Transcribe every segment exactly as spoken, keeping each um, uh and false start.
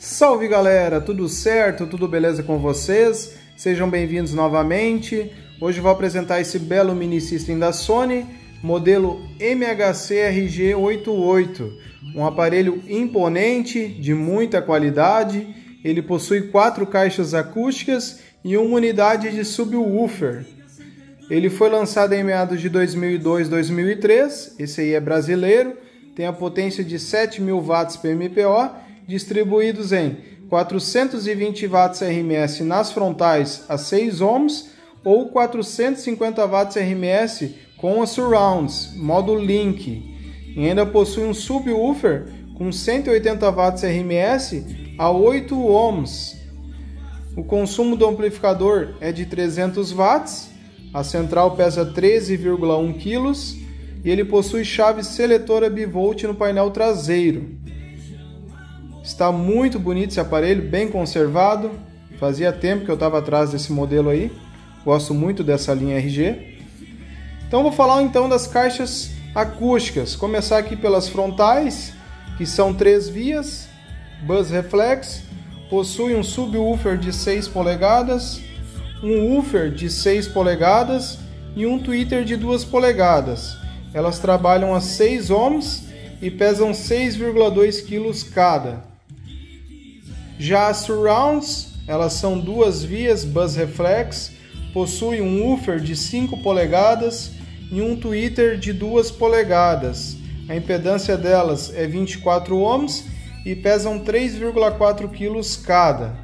Salve galera, tudo certo? Tudo beleza com vocês? Sejam bem-vindos novamente. Hoje vou apresentar esse belo mini system da Sony, modelo M H C R G oitenta e oito. Um aparelho imponente, de muita qualidade. Ele possui quatro caixas acústicas e uma unidade de subwoofer. Ele foi lançado em meados de dois mil e dois, dois mil e três. Esse aí é brasileiro. Tem a potência de sete mil watts P M P O, distribuídos em quatrocentos e vinte watts R M S nas frontais a seis ohms ou quatrocentos e cinquenta watts R M S com a surrounds, modo link. E ainda possui um subwoofer com cento e oitenta watts R M S a oito ohms. O consumo do amplificador é de trezentos watts, a central pesa treze vírgula um quilos e ele possui chave seletora bivolt no painel traseiro. Está muito bonito esse aparelho, bem conservado. Fazia tempo que eu estava atrás desse modelo aí. Gosto muito dessa linha R G. Então vou falar então das caixas acústicas. Começar aqui pelas frontais, que são três vias, Buzz Reflex, possui um subwoofer de seis polegadas, um woofer de seis polegadas e um tweeter de duas polegadas. Elas trabalham a seis ohms e pesam seis vírgula dois quilos cada. Já as surrounds, elas são duas vias Buzz Reflex, possui um woofer de cinco polegadas e um tweeter de duas polegadas. A impedância delas é vinte e quatro ohms e pesam três vírgula quatro quilos cada.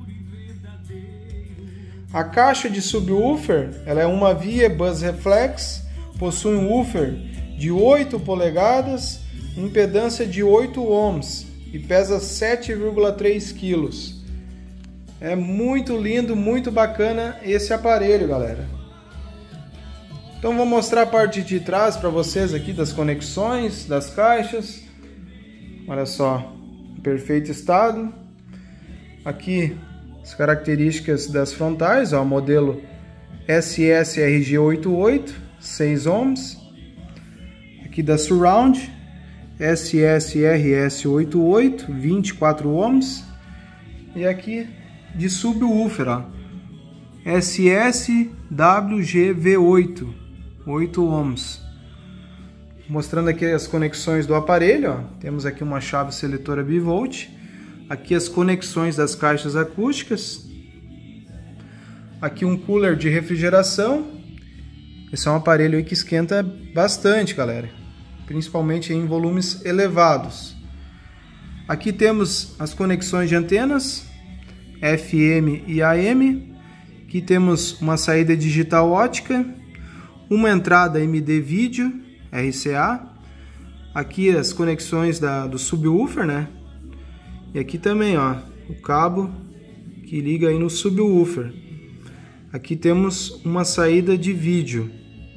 A caixa de subwoofer, ela é uma via Buzz Reflex, possui um woofer de oito polegadas, impedância de oito ohms e pesa sete vírgula três quilos. É muito lindo, muito bacana esse aparelho, galera. Então vou mostrar a parte de trás para vocês aqui das conexões, das caixas. Olha só, em perfeito estado. Aqui as características das frontais, ó, modelo S S R G oitenta e oito, seis ohms. Aqui da surround, S S R S oitenta e oito, vinte e quatro ohms. E aqui de subwoofer, ó, S S W G V oito, oito ohms. Mostrando aqui as conexões do aparelho, ó. Temos aqui uma chave seletora bivolt. Aqui as conexões das caixas acústicas. Aqui um cooler de refrigeração. Esse é um aparelho aí que esquenta bastante, galera, principalmente em volumes elevados. Aqui temos as conexões de antenas F M e A M. Aqui temos uma saída digital ótica, uma entrada M D vídeo R C A. Aqui as conexões da, do subwoofer, né? E aqui também, ó, o cabo que liga aí no subwoofer. Aqui temos uma saída de vídeo.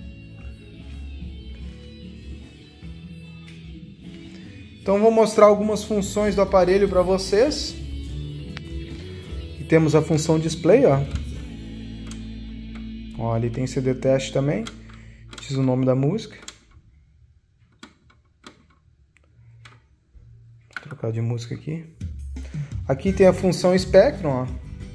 Então vou mostrar algumas funções do aparelho para vocês. Aqui temos a função display, ó. Ó, ali tem C D teste também. Diz o nome da música. Vou trocar de música aqui. Aqui tem a função Spectrum, ó.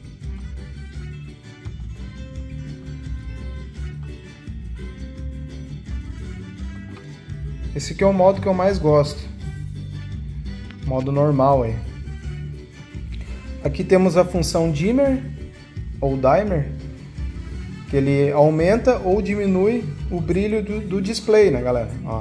Esse aqui é o modo que eu mais gosto. Modo normal aí. Aqui temos a função dimmer ou dimmer, que ele aumenta ou diminui o brilho do, do display, né, galera? Ó.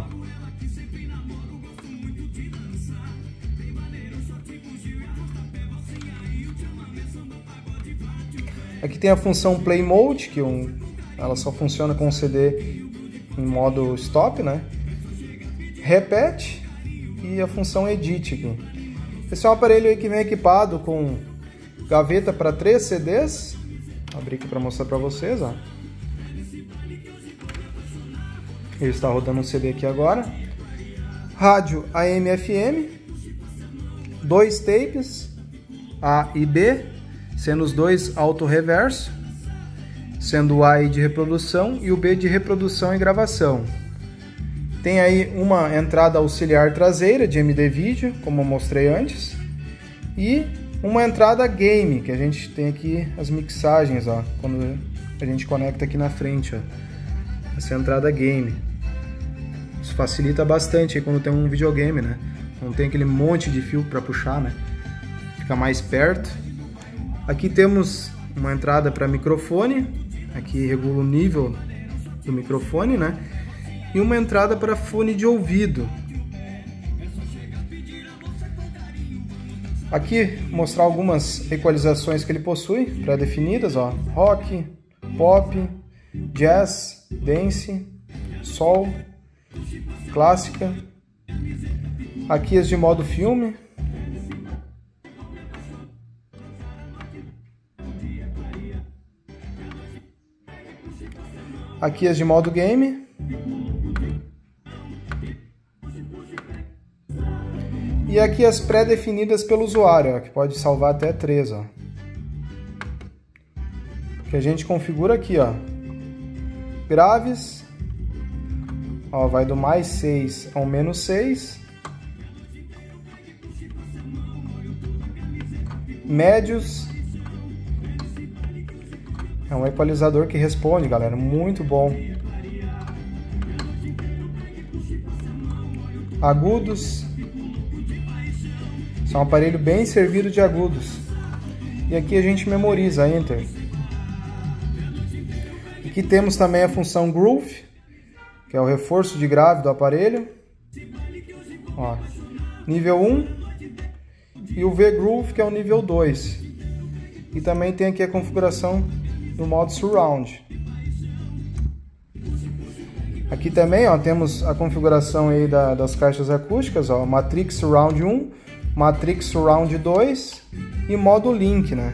Aqui tem a função play mode, que um, ela só funciona com o C D em modo stop, né? Repete. E a função Edit aqui. Esse é um aparelho aí que vem equipado com gaveta para três C Ds. Vou abrir aqui para mostrar para vocês, ó. Ele está rodando um C D aqui agora. Rádio A M F M. Dois tapes A e B, sendo os dois auto-reverso, sendo o A de reprodução e o B de reprodução e gravação. Tem aí uma entrada auxiliar traseira de M D vídeo, como eu mostrei antes, e uma entrada game, que a gente tem aqui as mixagens, ó, quando a gente conecta aqui na frente, ó, essa entrada game. Isso facilita bastante aí quando tem um videogame, né? Não tem aquele monte de fio para puxar, né? Fica mais perto. Aqui temos uma entrada para microfone, aqui regula o nível do microfone, né? E uma entrada para fone de ouvido. Aqui mostrar algumas equalizações que ele possui, pré-definidas, ó, rock, pop, jazz, dance, soul, clássica. Aqui as de modo filme. Aqui as de modo game. E aqui as pré-definidas pelo usuário, ó, que pode salvar até três, ó. Que a gente configura aqui, ó. Graves, ó, vai do mais seis ao menos seis. Médios. É um equalizador que responde, galera, muito bom. Agudos. Esse é um aparelho bem servido de agudos. E aqui a gente memoriza, Enter. Aqui temos também a função Groove, que é o reforço de grave do aparelho. Ó, nível um. E o V-Groove, que é o nível dois. E também tem aqui a configuração do modo Surround. Aqui também, ó, temos a configuração aí da, das caixas acústicas, ó, Matrix Surround um, Matrix Surround dois e modo Link, né?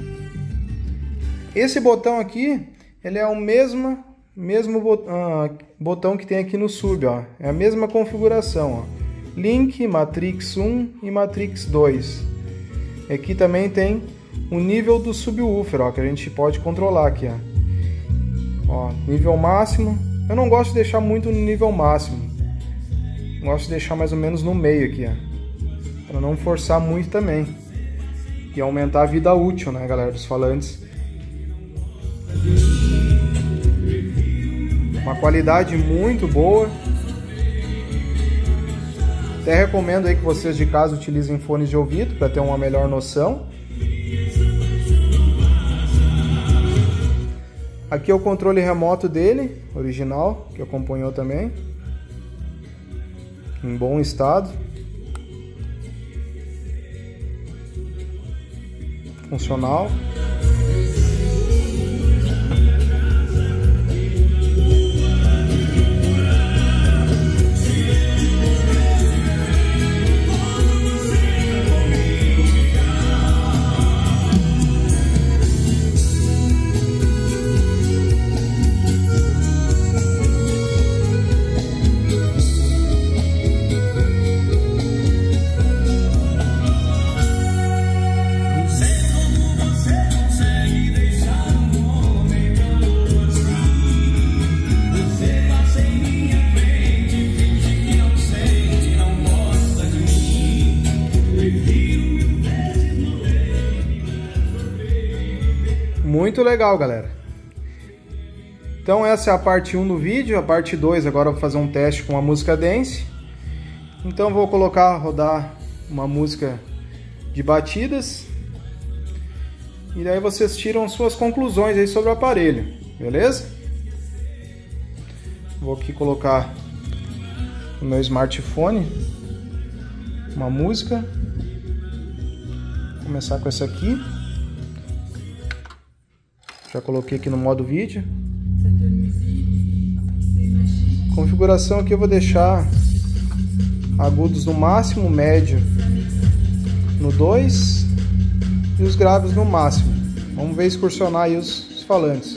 Esse botão aqui, ele é o mesmo, mesmo uh, botão que tem aqui no sub, ó. É a mesma configuração, ó. Link, Matrix um e Matrix dois. Aqui também tem o nível do subwoofer, ó, que a gente pode controlar aqui, ó. Ó, nível máximo. Eu não gosto de deixar muito no nível máximo. Gosto de deixar mais ou menos no meio aqui, ó, para não forçar muito também. E aumentar a vida útil, né, galera, dos falantes. Uma qualidade muito boa. Até recomendo aí que vocês de casa utilizem fones de ouvido para ter uma melhor noção. Aqui é o controle remoto dele, original, que acompanhou também. Em bom estado. Funcional. Muito legal, galera. Então essa é a parte um do vídeo. A parte dois agora eu vou fazer um teste com a música dance. Então vou colocar, rodar uma música de batidas. E daí vocês tiram suas conclusões aí sobre o aparelho, beleza? Vou aqui colocar no meu smartphone uma música. Vou começar com essa aqui. Já coloquei aqui no modo vídeo. Configuração aqui eu vou deixar agudos no máximo, médio no dois e os graves no máximo. Vamos ver excursionar aí os, os falantes.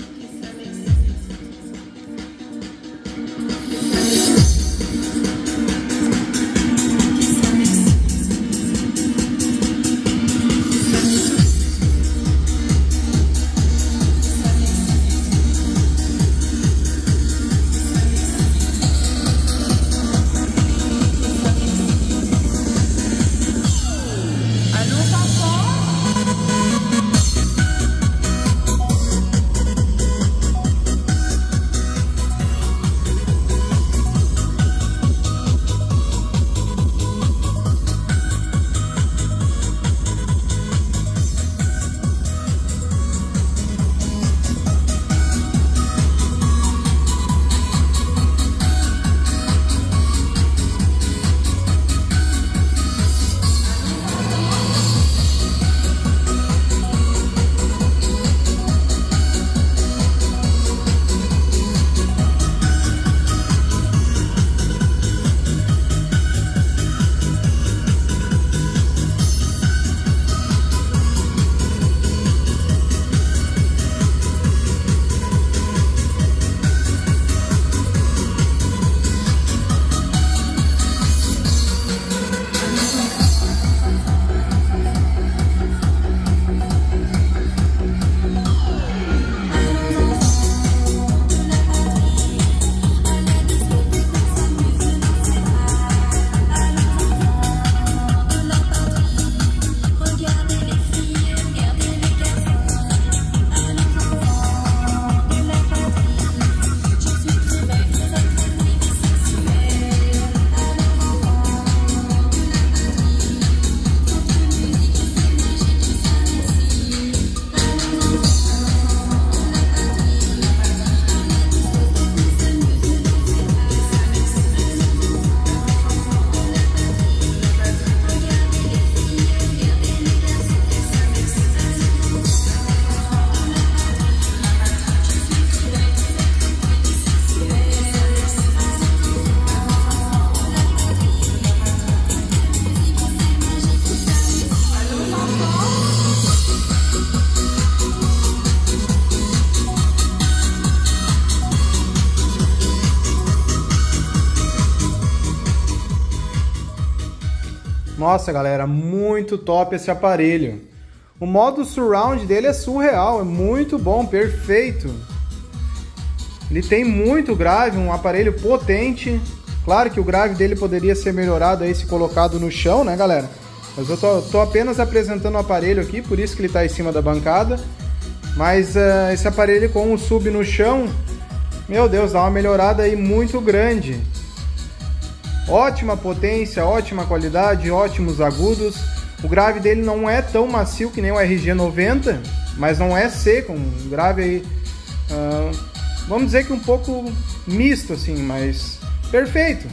Nossa, galera, muito top esse aparelho. O modo surround dele é surreal, é muito bom, perfeito. Ele tem muito grave, um aparelho potente. Claro que o grave dele poderia ser melhorado aí se colocado no chão, né, galera? Mas eu tô, tô apenas apresentando o aparelho aqui, por isso que ele tá em cima da bancada. Mas uh, esse aparelho com o sub no chão, meu Deus, dá uma melhorada aí muito grande. Ótima potência, ótima qualidade, ótimos agudos. O grave dele não é tão macio que nem o R G noventa, mas não é seco, um grave aí, uh, vamos dizer que um pouco misto assim, mas perfeito.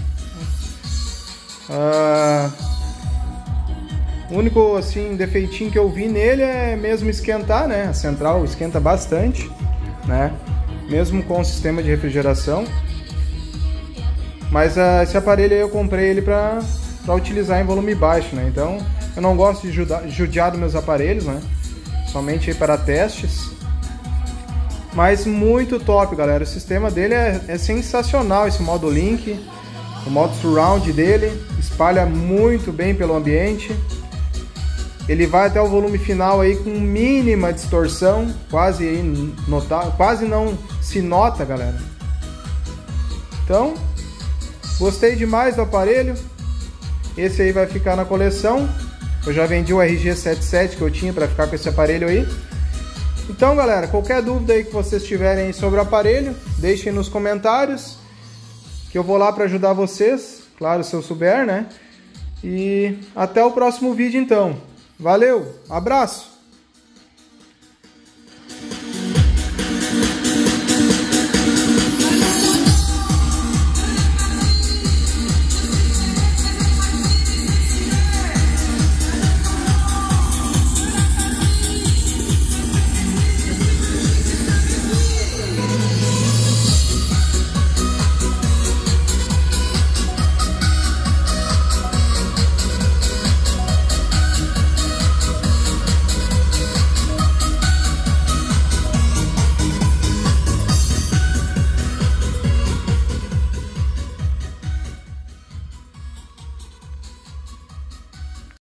Uh, o único assim defeitinho que eu vi nele é mesmo esquentar, né? A central esquenta bastante, né? Mesmo com o sistema de refrigeração. Mas uh, esse aparelho aí eu comprei ele para para utilizar em volume baixo, né? Então eu não gosto de judiar, judiar dos meus aparelhos, né? Somente aí para testes. Mas muito top, galera. O sistema dele é, é sensacional, esse modo Link. O modo Surround dele espalha muito bem pelo ambiente. Ele vai até o volume final aí com mínima distorção, quase aí notar, quase não se nota, galera. Então, gostei demais do aparelho. Esse aí vai ficar na coleção. Eu já vendi o R G setenta e sete que eu tinha para ficar com esse aparelho aí. Então, galera, qualquer dúvida aí que vocês tiverem aí sobre o aparelho, deixem nos comentários, que eu vou lá para ajudar vocês, claro, se eu souber, né? E até o próximo vídeo, então. Valeu, abraço!